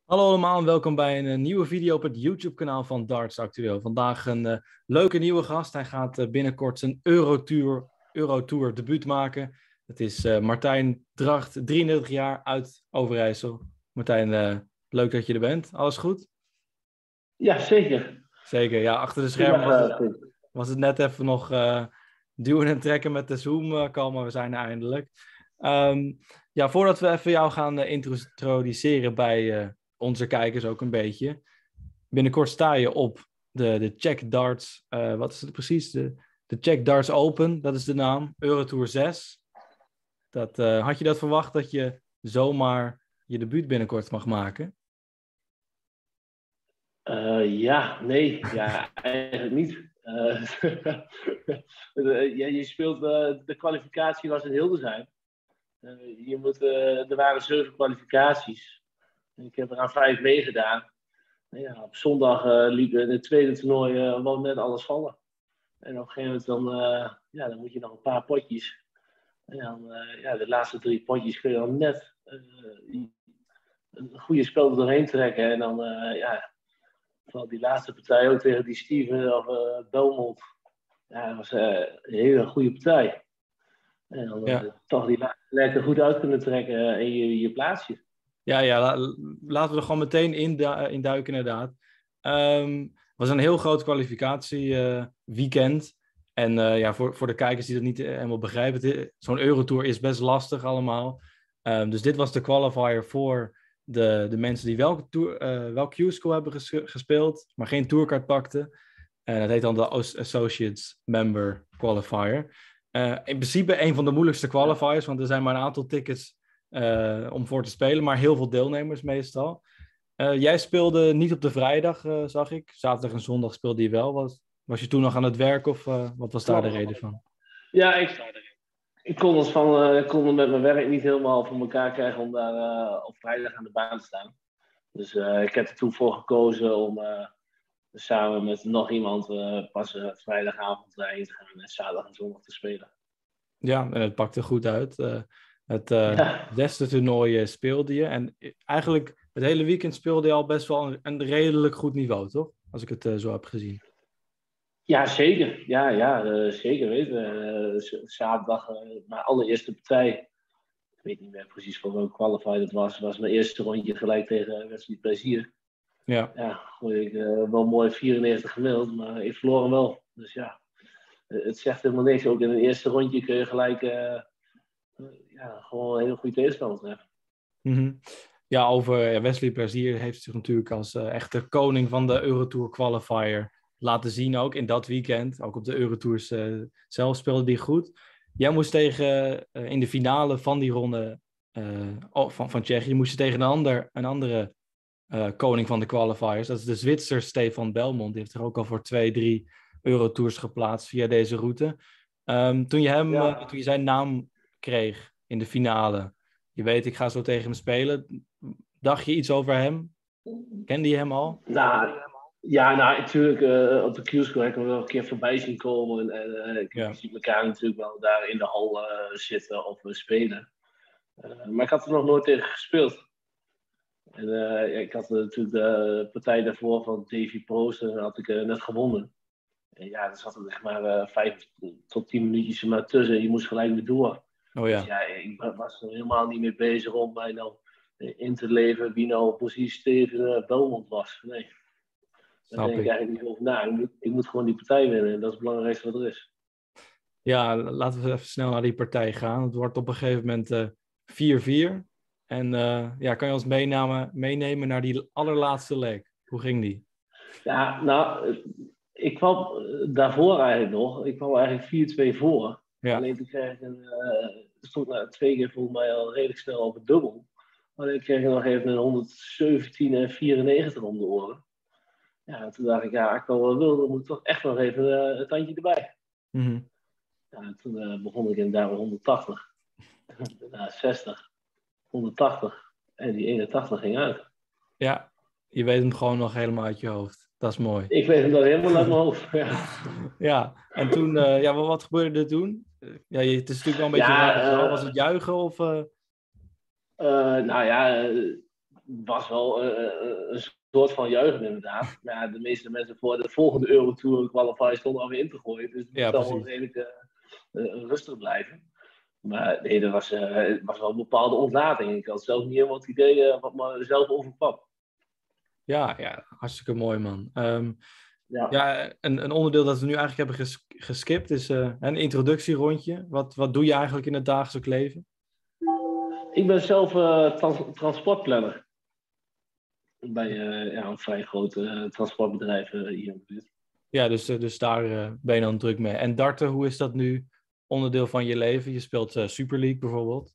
Hallo allemaal en welkom bij een nieuwe video op het YouTube-kanaal van Darts Actueel. Vandaag een leuke nieuwe gast. Hij gaat binnenkort zijn Eurotour debuut maken. Het is Martijn Dracht, 33 jaar, uit Overijssel. Martijn, leuk dat je er bent. Alles goed? Ja, zeker. Zeker, ja. Achter de schermen was het net even nog duwen en trekken met de Zoom-call, maar we zijn er eindelijk. Ja, voordat we even jou gaan introduceren bij onze kijkers ook een beetje. Binnenkort sta je op de Czech Darts, wat is het precies? De Czech Darts Open, dat is de naam. Eurotour 6. Had je dat verwacht dat je zomaar je debuut binnenkort mag maken? Ja, eigenlijk niet. Je speelt, de kwalificatie was in Hildesheim. Er waren 7 kwalificaties. Ik heb er aan 5 meegedaan. Ja, op zondag liep in het tweede toernooi wel net alles vallen. En op een gegeven moment dan moet je nog een paar potjes. En dan, de laatste 3 potjes kun je dan net een goede spel er doorheen trekken. En dan, vooral die laatste partij ook tegen die Steven of Belmont. Ja, dat was een hele goede partij. En dan toch die laatste lekker goed uit kunnen trekken en je plaatsje. Ja, laten we er gewoon meteen in duiken inderdaad. Het was een heel groot kwalificatieweekend. En voor de kijkers die dat niet helemaal begrijpen, zo'n Eurotour is best lastig allemaal. Dus dit was de qualifier voor de mensen die wel Q-School hebben gespeeld, maar geen tourkaart pakten. En dat heet dan de Associates Member Qualifier. In principe een van de moeilijkste qualifiers, want er zijn maar een aantal tickets om voor te spelen, maar heel veel deelnemers meestal. Jij speelde niet op de vrijdag, zag ik. Zaterdag en zondag speelde je wel. Was je toen nog aan het werk of wat was daar de reden van? Ja, ik kon het met mijn werk niet helemaal voor elkaar krijgen om daar op vrijdag aan de baan te staan. Dus ik heb er toen voor gekozen om samen met nog iemand pas vrijdagavond heen te gaan en zaterdag en zondag te spelen. Ja, en het pakte goed uit. Het zesde toernooi speelde je. En eigenlijk het hele weekend speelde je al best wel een redelijk goed niveau, toch? Als ik het zo heb gezien. Ja, zeker. Zeker weten. Zaterdag, mijn allereerste partij. Ik weet niet meer precies voor welke qualifier het was mijn eerste rondje gelijk tegen Wesley Plezier. Ja. Ja, gooide ik wel mooi 94 gemiddeld, maar ik verloor hem wel. Dus ja, het zegt helemaal niks. Ook in het eerste rondje kun je gelijk gewoon een hele goede tegenstander treffen. Mm-hmm. Ja, over Wesley Plezier heeft zich natuurlijk als echte koning van de Eurotour qualifier laten zien ook in dat weekend. Ook op de Eurotours zelf speelde hij goed. Jij moest in de finale van die ronde van Tsjechië, moest je tegen een andere koning van de qualifiers. Dat is de Zwitser Stefan Belmont. Die heeft er ook al voor 2-3 Eurotours geplaatst via deze route. Toen je zijn naam kreeg in de finale, je weet, ik ga zo tegen hem spelen. Dacht je iets over hem? Kende je hem al? Natuurlijk. Op de Q-School heb ik hem wel een keer voorbij zien komen. En je ziet elkaar natuurlijk wel daar in de hal zitten of spelen. Maar ik had er nog nooit tegen gespeeld. En ik had natuurlijk de partij daarvoor van Davy Proost en had ik net gewonnen. En ja, er zat er maar 5 tot 10 minuutjes maar tussen. Je moest gelijk weer door. Oh ja. Dus ja, ik was er helemaal niet mee bezig om mij nou in te leven wie nou precies Steven Belmont was. Nee. Daar denk ik eigenlijk niet over na. Ik moet gewoon die partij winnen en dat is het belangrijkste wat er is. Ja, laten we even snel naar die partij gaan. Het wordt op een gegeven moment 4-4. En kan je ons meenemen naar die allerlaatste leg? Hoe ging die? Ja, nou, ik kwam daarvoor eigenlijk nog. Ik kwam eigenlijk 4-2 voor. Ja. Alleen toen kreeg ik stond 2 keer volgens mij al redelijk snel op het dubbel. Alleen ik kreeg nog even een 117 en 94 om de oren. Ja, toen dacht ik, ik kan wel willen, dan moet ik toch echt nog even het tandje erbij. Mm-hmm. Ja, toen begon ik inderdaad 180. Daarna 60, 180 en die 81 ging uit. Ja, je weet hem gewoon nog helemaal uit je hoofd. Dat is mooi. Ik weet hem dan helemaal uit mijn hoofd. Ja, en toen, wat gebeurde er toen? Ja, het is natuurlijk wel een beetje raar. Was het juichen of... was wel een soort van juichen inderdaad. Maar ja, de meeste mensen voor de volgende Eurotour qualifier stonden alweer in te gooien. Dus het Ja, moest allemaal precies. redelijk rustig blijven. Maar nee, het was wel een bepaalde ontlading. Ik had zelf niet helemaal het idee wat me zelf overkwam. Ja, hartstikke mooi, man. Ja. Ja, een onderdeel dat we nu eigenlijk hebben geskipt is een introductierondje. Wat doe je eigenlijk in het dagelijks leven? Ik ben zelf transportplanner bij een vrij groot transportbedrijf hier in de buurt. Ja, dus daar ben je dan druk mee. En darten, hoe is dat nu onderdeel van je leven? Je speelt Super League bijvoorbeeld.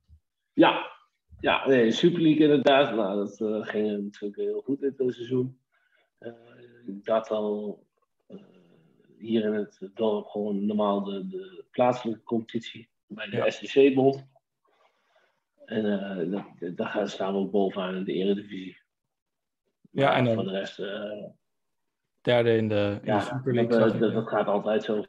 Ja, nee, Super League inderdaad. Nou, dat ging natuurlijk heel goed in het seizoen. Ik had al hier in het dorp gewoon normaal de plaatselijke competitie bij de Ja, STC-bond. En daar staan we ook bovenaan in de Eredivisie. Maar ja, en ja, voor de dan rest, derde in de Super League, zag ik. dat gaat altijd zo.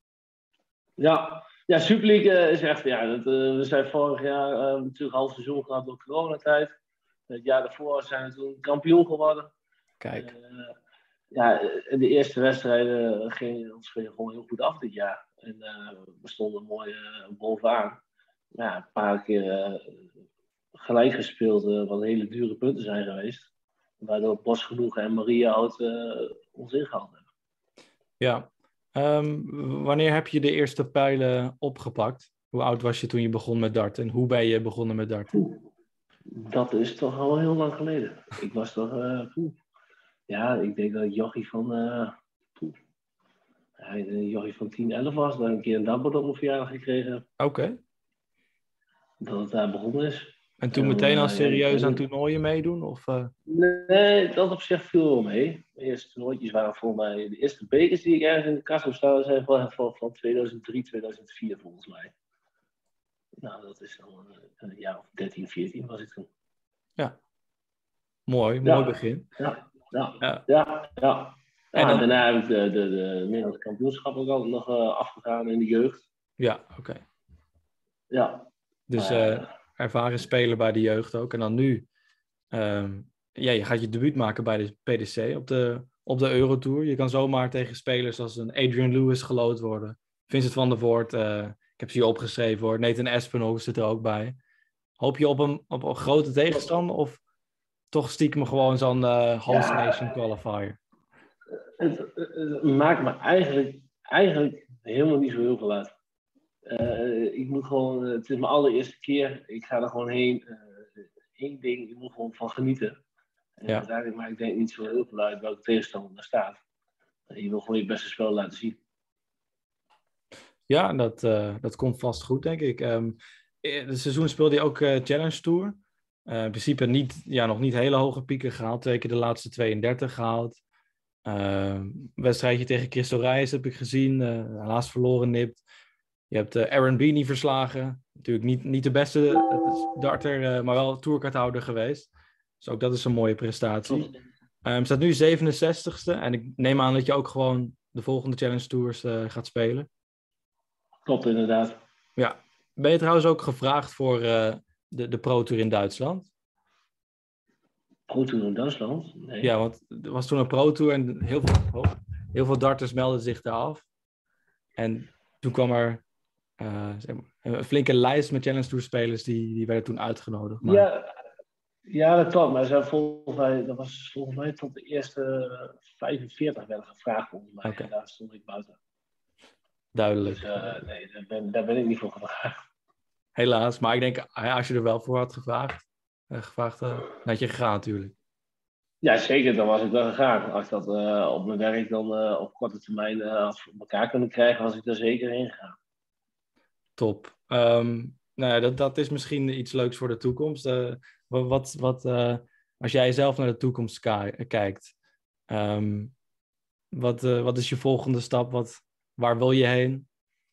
Ja, Super League is echt, we zijn vorig jaar natuurlijk half seizoen gehad door coronatijd. Het jaar daarvoor zijn we toen kampioen geworden. Kijk. De eerste wedstrijden gingen ons gewoon heel goed af dit jaar. En we stonden mooi bovenaan. Ja, een paar keer gelijk gespeeld, wat hele dure punten zijn geweest. Waardoor Bosgenoegen en Mariahout ons ingehaald hebben. Ja. Wanneer heb je de eerste pijlen opgepakt? Hoe oud was je toen je begon met darten? En hoe ben je begonnen met darten? Dat is toch al heel lang geleden. Ik was toch... Ja, ik denk dat ik jochie van... jochie van 10, 11 was. Dat ik een keer een dagbord op mijn verjaardag gekregen heb. Oké. Dat het daar begonnen is. En toen meteen al serieus aan ik toernooien meedoen? Of, Nee, dat op zich viel wel mee. De eerste toernooitjes waren volgens mij... De eerste bekers die ik ergens in de kast heb staan... zijn van 2003, 2004 volgens mij. Nou, dat is dan een jaar of 13, 14 was ik toen. Ja, mooi Ja, begin. ja. Ja. En En dan... daarna heb ik de Nederlandse kampioenschap ook altijd nog afgegaan in de jeugd. Ja, oké. Ja. Dus ervaren speler bij de jeugd ook. En dan nu, je gaat je debuut maken bij de PDC op de Eurotour. Je kan zomaar tegen spelers als een Adrian Lewis geloot worden. Vincent van der Voort, ik heb ze hier opgeschreven hoor. Nathan Espinol zit er ook bij. Hoop je op een grote tegenstander of toch stiekem gewoon zo'n host nation qualifier? Het maakt me eigenlijk helemaal niet zo heel veel uit. Ik moet gewoon, het is mijn allereerste keer. Ik ga er gewoon heen. Eén ding, ik moet gewoon van genieten. Ja. Uiteindelijk maakt het niet zo heel veel uit welke tegenstander er staat. Je wil gewoon je beste spel laten zien. Ja, dat komt vast goed, denk ik. Het seizoen speelde je ook Challenge Tour. In principe nog niet hele hoge pieken gehaald. 2 keer de laatste 32 gehaald. Wedstrijdje tegen Christo Reis heb ik gezien. Helaas verloren nipt. Je hebt Aaron Bini verslagen. Natuurlijk niet de beste darter, maar wel tourkaarthouder geweest. Dus ook dat is een mooie prestatie. Staat nu 67ste. En ik neem aan dat je ook gewoon de volgende Challenge Tours gaat spelen. Klopt, inderdaad. Ja. Ben je trouwens ook gevraagd voor de Pro Tour in Duitsland? Pro Tour in Duitsland? Nee. Ja, want er was toen een Pro Tour en heel veel darters melden zich daar af. En toen kwam er een flinke lijst met Challenge Tour spelers die werden toen uitgenodigd. Maar... Ja, dat klopt. Maar dat was volgens mij tot de eerste 45 werden gevraagd volgens mij. Okay. En daar stond ik buiten. Duidelijk. Dus nee, daar ben ik niet voor gevraagd. Helaas, maar ik denk als je er wel voor had gevraagd dan had je gegaan natuurlijk. Ja, zeker. Dan was ik wel gegaan. Als ik dat op mijn werk dan op korte termijn had voor elkaar kunnen krijgen, was ik er zeker heen gegaan. Top. Nou ja, dat is misschien iets leuks voor de toekomst. Als jij zelf naar de toekomst kijkt, wat is je volgende stap? Waar wil je heen?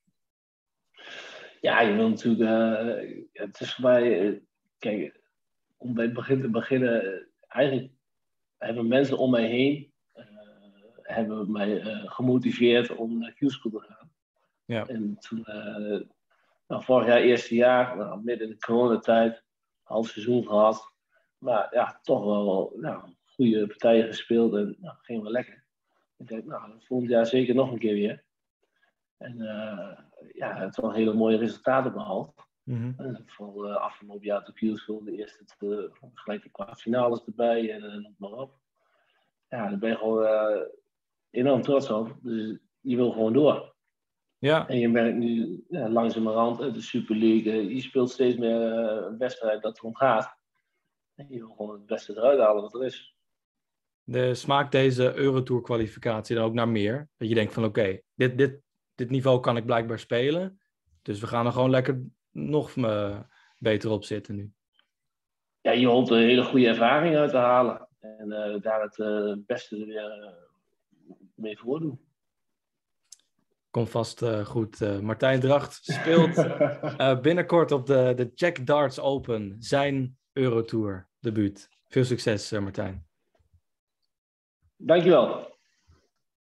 Ja, je wil natuurlijk... het is voor mij... kijk, om bij het begin te beginnen... eigenlijk hebben mensen om mij heen... hebben mij gemotiveerd om naar Q-School te gaan. Ja. En toen... vorig jaar, eerste jaar... midden in de coronatijd... half seizoen gehad... Maar ja, toch wel goede partijen gespeeld en ging wel lekker. Ik denk, volgend jaar zeker nog een keer weer. En het wel hele mooie resultaten behaald. Vooral afgelopen jaar de Kielsville, de eerste gelijk de kwartfinales erbij en noem maar op. Ja, daar ben je gewoon enorm trots op. Dus je wil gewoon door. Ja. En je merkt nu langzamerhand de Super League. Je speelt steeds meer een wedstrijd dat erom gaat. En je wil gewoon het beste eruit halen wat er is. Smaakt deze Eurotour kwalificatie dan ook naar meer? Dat je denkt van oké, dit niveau kan ik blijkbaar spelen. Dus we gaan er gewoon lekker nog beter op zitten nu. Ja, je hoopt een hele goede ervaring uit te halen. En daar het beste er weer mee voordoen. Komt vast goed. Martijn Dracht speelt binnenkort op de Jack Darts Open zijn Eurotour debuut. Veel succes, Martijn. Dankjewel.